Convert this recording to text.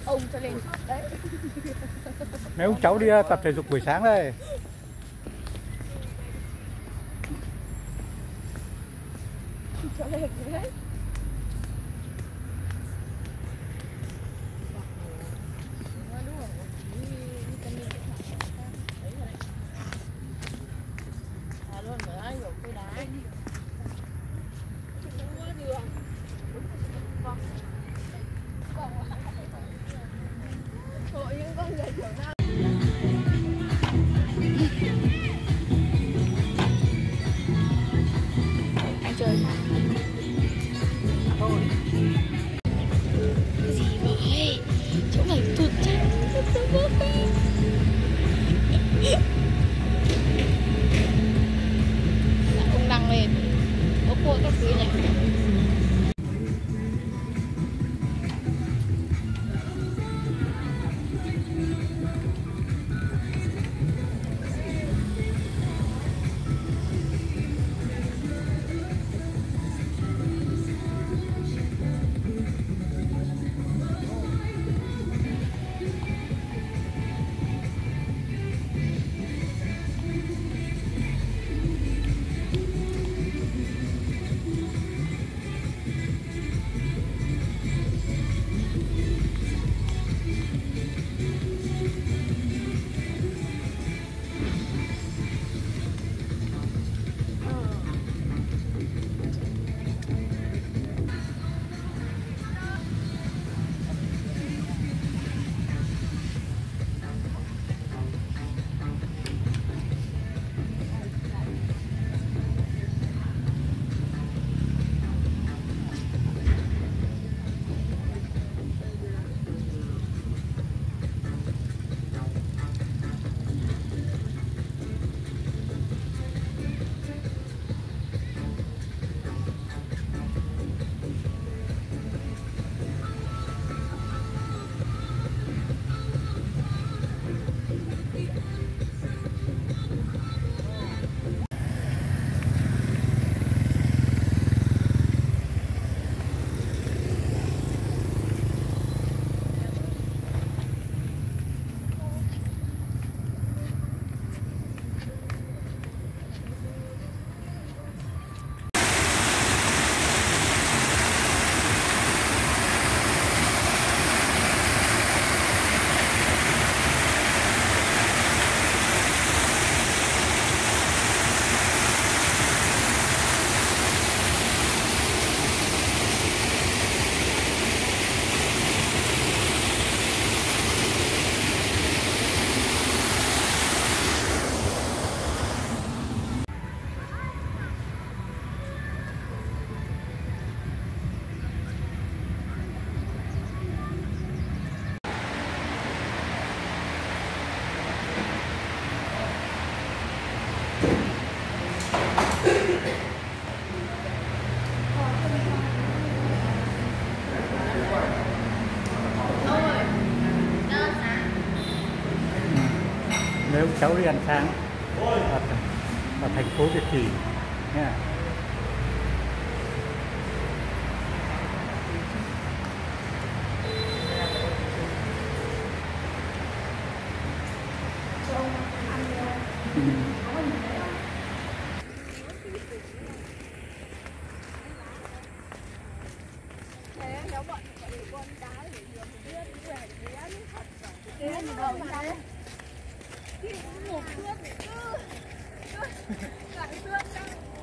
Ông cho lên đấy. Mấy ông cháu đi tập thể dục buổi sáng đây. Cho lên đấy. Trời thôi. Cái gì vậy? Chỗ này tụt chân. Ông đăng lên. Có cua các thứ này. Nếu cháu đi ăn sáng ở thành phố Việt Trì nha. Một cước lại cước